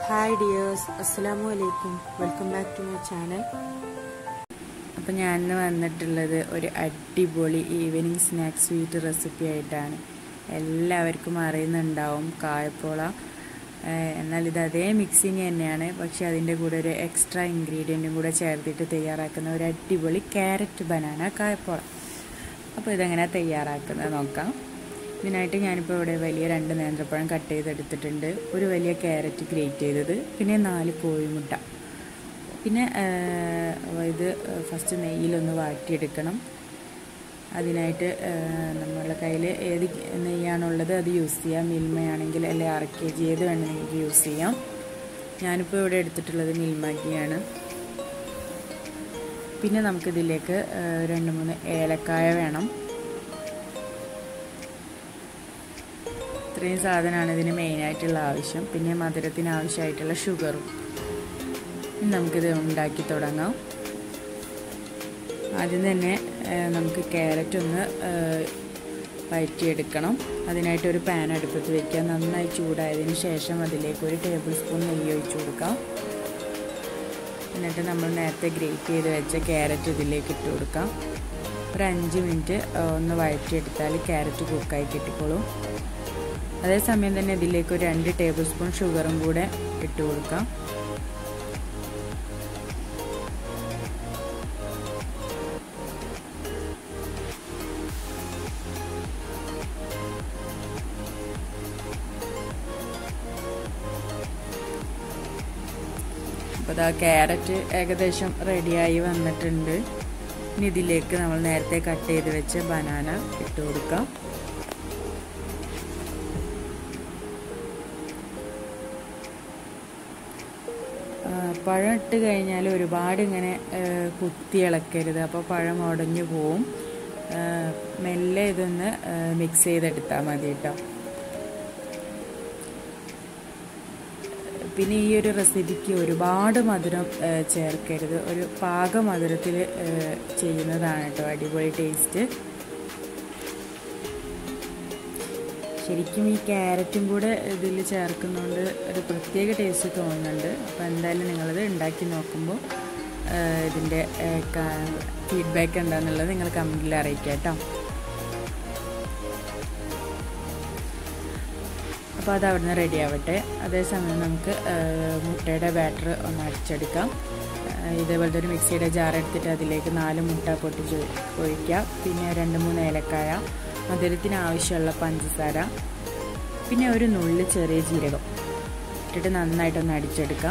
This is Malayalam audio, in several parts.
Hi dears, Assalamu alaikum. Welcome back to my channel. അപ്പോൾ ഞാൻ വന്നിട്ടുള്ളത് ഒരു അടിപൊളി ഈവനിങ് സ്നാക്ക് സ്വീറ്റ് റെസിപ്പി ആയിട്ടാണ്. എല്ലാവർക്കും അറിയുന്നുണ്ടാവും കായപ്പോള. എന്നാൽ ഇത് അതേ മിക്സിങ് തന്നെയാണ്, പക്ഷെ അതിൻ്റെ കൂടെ ഒരു എക്സ്ട്രാ ഇൻഗ്രീഡിയൻറ്റും കൂടെ ചേർത്തിട്ട് തയ്യാറാക്കുന്ന ഒരു അടിപൊളി ക്യാരറ്റ് ബനാന കായപ്പോള. അപ്പോൾ ഇതെങ്ങനെ തയ്യാറാക്കുന്നത് നോക്കാം. ഇതിനായിട്ട് ഞാനിപ്പോൾ ഇവിടെ വലിയ 2 നേന്ത്രപ്പഴം കട്ട് ചെയ്തെടുത്തിട്ടുണ്ട്, ഒരു വലിയ ക്യാരറ്റ് ഗ്രേറ്റ് ചെയ്തത്, പിന്നെ 4 കോഴിമുട്ട. പിന്നെ ഇത് ഫസ്റ്റ് നെയ്യിലൊന്ന് വാട്ടിയെടുക്കണം. അതിനായിട്ട് നമ്മളുടെ കയ്യിൽ ഏത് നെയ്യാണുള്ളത് അത് യൂസ് ചെയ്യാം. മിൽമയാണെങ്കിൽ അല്ലെങ്കിൽ 1/2 kg ഏത് വേണമെങ്കിൽ യൂസ് ചെയ്യാം. ഞാനിപ്പോൾ ഇവിടെ എടുത്തിട്ടുള്ളത് മിൽമ ഗീയാണ്. പിന്നെ നമുക്കിതിലേക്ക് 2-3 ഏലക്കായ വേണം. ഇത്രയും സാധനമാണ് ഇതിന് മെയിനായിട്ടുള്ള ആവശ്യം. പിന്നെ മധുരത്തിന് ആവശ്യമായിട്ടുള്ള ഷുഗറും. ഇനി നമുക്കിത് ഉണ്ടാക്കി തുടങ്ങാം. ആദ്യം തന്നെ നമുക്ക് ക്യാരറ്റ് ഒന്ന് വഴറ്റിയെടുക്കണം. അതിനായിട്ടൊരു പാൻ അടുപ്പത്ത് വയ്ക്കുക. നന്നായി ചൂടായതിന് ശേഷം അതിലേക്ക് 1 ടേബിൾ സ്പൂൺ നെയ്യ് ഒഴിച്ചു കൊടുക്കാം. എന്നിട്ട് നമ്മൾ നേരത്തെ ഗ്രേറ്റ് ചെയ്ത് വെച്ച ക്യാരറ്റ് ഇതിലേക്ക് ഇട്ട് കൊടുക്കാം. ഒരു 5 മിനിറ്റ് ഒന്ന് വഴറ്റിയെടുത്താൽ ക്യാരറ്റ് കുക്കായി കിട്ടിക്കോളും. അതേസമയം തന്നെ ഇതിലേക്ക് ഒരു 2 ടേബിൾ സ്പൂൺ ഷുഗറും കൂടെ ഇട്ട് കൊടുക്കാം. അപ്പോൾ ആ ക്യാരറ്റ് ഏകദേശം റെഡിയായി വന്നിട്ടുണ്ട്. ഇനി ഇതിലേക്ക് നമ്മൾ നേരത്തെ കട്ട് ചെയ്ത് വെച്ച ബനാന ഇട്ട് കൊടുക്കാം. പഴം ഇട്ട് കഴിഞ്ഞാൽ ഒരുപാട് ഇങ്ങനെ കുത്തി ഇളക്കരുത്, അപ്പോൾ പഴം ഉടഞ്ഞു പോവും. മെല്ലെ ഇതൊന്ന് മിക്സ് ചെയ്തെടുത്താൽ മതി കേട്ടോ. പിന്നെ ഈ ഒരു റെസിപ്പിക്ക് ഒരുപാട് മധുരം ചേർക്കരുത്, ഒരു പാക മധുരത്തിൽ ചെയ്യുന്നതാണ് കേട്ടോ അടിപൊളി ടേസ്റ്റ്. ശരിക്കും ഈ ക്യാരറ്റും കൂടെ ഇതിൽ ചേർക്കുന്നതുകൊണ്ട് ഒരു പ്രത്യേക ടേസ്റ്റ് തോന്നുന്നുണ്ട്. അപ്പോൾ എന്തായാലും നിങ്ങളിത് ഉണ്ടാക്കി നോക്കുമ്പോൾ ഇതിൻ്റെ ഫീഡ്ബാക്ക് എന്താണെന്നുള്ളത് നിങ്ങൾ കമൻറ്റിൽ അറിയിക്കുക കേട്ടോ. അപ്പോൾ അത് അവിടുന്ന് റെഡി ആവട്ടെ. അതേസമയം നമുക്ക് മുട്ടയുടെ ബാറ്റർ ഒന്ന് അടിച്ചെടുക്കാം. ഇതേപോലത്തെ ഒരു മിക്സിയുടെ ജാർ എടുത്തിട്ട് അതിലേക്ക് 4 മുട്ട പൊട്ടിച്ച് ഒഴിക്കുക. പിന്നെ 2-3 ഏലക്കായ, മധുരത്തിന് ആവശ്യമുള്ള പഞ്ചസാര, പിന്നെ ഒരു നുള്ളി ചെറിയ ജീരകം ഇട്ടിട്ട് നന്നായിട്ടൊന്ന് അടിച്ചെടുക്കാം.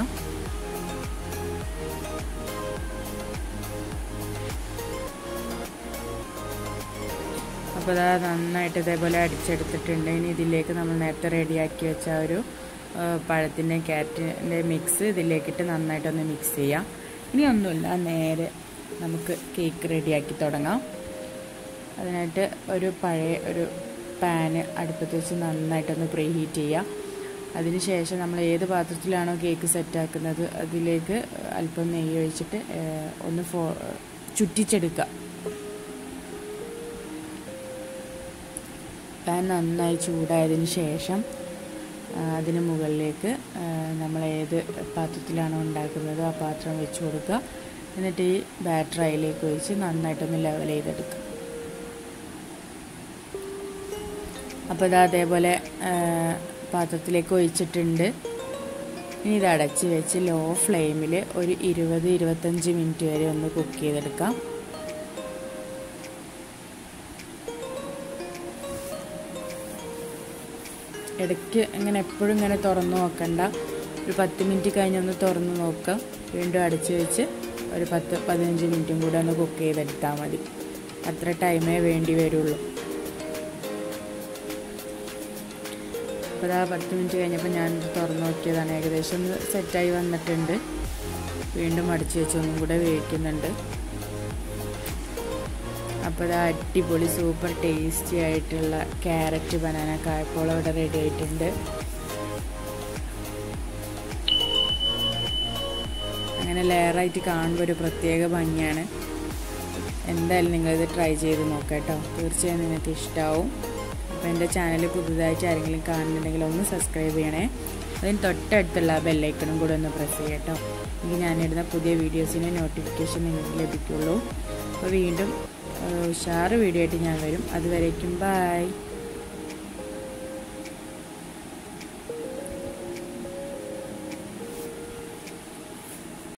അപ്പോൾ അത് നന്നായിട്ട് ഇതേപോലെ അടിച്ചെടുത്തിട്ടുണ്ട്. ഇനി ഇതിലേക്ക് നമ്മൾ നേരത്തെ റെഡിയാക്കി വെച്ച ഒരു പഴത്തിൻ്റെ ക്യാരറ്റിൻ്റെ മിക്സ് ഇതിലേക്കിട്ട് നന്നായിട്ടൊന്ന് മിക്സ് ചെയ്യാം. ഇനി ഒന്നുമില്ല, നേരെ നമുക്ക് കേക്ക് റെഡിയാക്കി തുടങ്ങാം. അതിനായിട്ട് ഒരു പഴയ ഒരു പാന് അടുപ്പത്ത് വെച്ച് നന്നായിട്ടൊന്ന് പ്രീ ഹീറ്റ് ചെയ്യുക. അതിനുശേഷം നമ്മൾ ഏത് പാത്രത്തിലാണോ കേക്ക് സെറ്റാക്കുന്നത് അതിലേക്ക് അല്പം നെയ്യ് ഒഴിച്ചിട്ട് ഒന്ന് ചുറ്റിച്ചെടുക്കുക. പാൻ നന്നായി ചൂടായതിന് ശേഷം അതിന് മുകളിലേക്ക് നമ്മൾ ഏത് പാത്രത്തിലാണോ ഉണ്ടാക്കുന്നത് ആ പാത്രം വെച്ച് കൊടുക്കുക. എന്നിട്ട് ഈ ബാറ്റർ അതിലേക്ക് ഒഴിച്ച് നന്നായിട്ടൊന്ന് ലെവൽ ചെയ്തെടുക്കുക. അപ്പോൾ ഇത് അതേപോലെ പാത്രത്തിലേക്ക് ഒഴിച്ചിട്ടുണ്ട്. ഇനി ഇത് അടച്ച് വെച്ച് ലോ ഫ്ലെയിമിൽ ഒരു 20-25 മിനിറ്റ് വരെ ഒന്ന് കുക്ക് ചെയ്തെടുക്കാം. ഇടയ്ക്ക് ഇങ്ങനെ എപ്പോഴും ഇങ്ങനെ തുറന്ന് നോക്കണ്ട. ഒരു 10 മിനിറ്റ് കഴിഞ്ഞൊന്ന് തുറന്ന് നോക്കുക. വീണ്ടും അടച്ച് വെച്ച് ഒരു 10-15 മിനിറ്റും കൂടെ ഒന്ന് കുക്ക് ചെയ്തെടുത്താൽ മതി. അത്ര ടൈമേ വേണ്ടി വരുള്ളൂ. അപ്പോൾ ആ 10 മിനിറ്റ് കഴിഞ്ഞപ്പോൾ ഞാനിത് തുറന്ന് നോക്കിയതാണ്. ഏകദേശം സെറ്റായി വന്നിട്ടുണ്ട്. വീണ്ടും അടിച്ച് വെച്ച് ഒന്നും കൂടെ വേവിക്കുന്നുണ്ട്. അപ്പോൾ അത് അടിപൊളി സൂപ്പർ ടേസ്റ്റി ആയിട്ടുള്ള ക്യാരറ്റ് ബനാന കായപ്പോള ഇവിടെ റെഡി ആയിട്ടുണ്ട്. അങ്ങനെ ലെയറായിട്ട് കാണുമ്പോൾ ഒരു പ്രത്യേക ഭംഗിയാണ്. എന്തായാലും നിങ്ങളിത് ട്രൈ ചെയ്ത് നോക്കാം കേട്ടോ. തീർച്ചയായും നിങ്ങൾക്ക് ഇഷ്ടമാവും. അപ്പോൾ എൻ്റെ ചാനൽ പുതുതായിട്ട് ആരെങ്കിലും കാണുന്നുണ്ടെങ്കിൽ ഒന്ന് സബ്സ്ക്രൈബ് ചെയ്യണേ. അതിന് തൊട്ടടുത്തുള്ള ബെല്ലൈക്കണും കൂടെ ഒന്ന് പ്രസ് ചെയ്യുക കേട്ടോ. എങ്കിൽ ഞാനിടുന്ന പുതിയ വീഡിയോസിന് നോട്ടിഫിക്കേഷൻ നിങ്ങൾക്ക് ലഭിക്കുള്ളൂ. അപ്പോൾ വീണ്ടും ഉഷാറ് വീഡിയോ ആയിട്ട് ഞാൻ വരും. അതുവരേക്കും ബൈ.